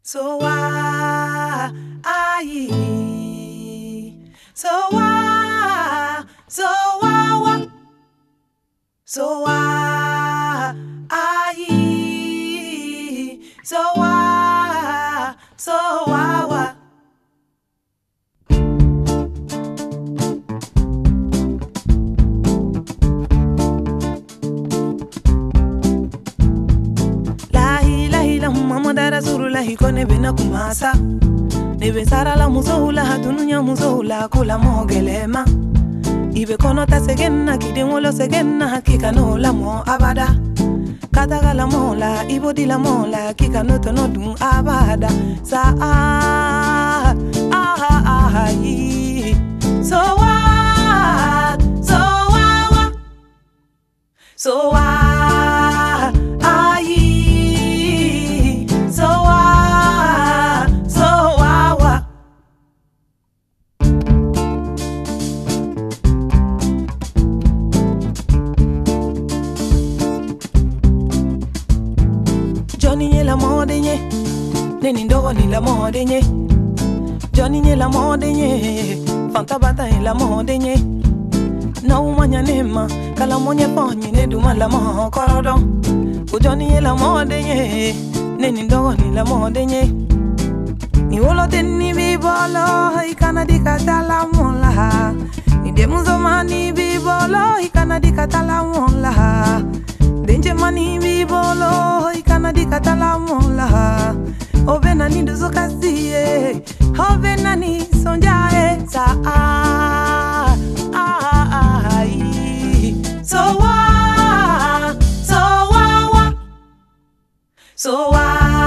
Sowa, aye. Sowa, sowa, sowa, aye. Sowa, sowa. Mama dara surula hikone bena kumasa nebe sara la musohula hadununya musohula kula mogelema ibe kono ta segenna kidengolo segenna hakika no la mo abada kataga la mola ibodi la mola kika no to no dun abada sa so what so what Johnny nye la mode nye Neni ndogo ni la mode nye Johnny nye la mode nye Fantabata ni la mode nye Na umanya nema Kala monye ponye ne duma la mo korodon O Johnny nye la mode nye Neni ndogo ni la mode nye Ni wolo teni bibolo Ikana di katala mola Ni demuzo mani bibolo Ikana di katala mola Denje mani bibolo Ikana di katala mola Obena ni duzo kasiye Obena ni sonjae Sa So what? So what? So what?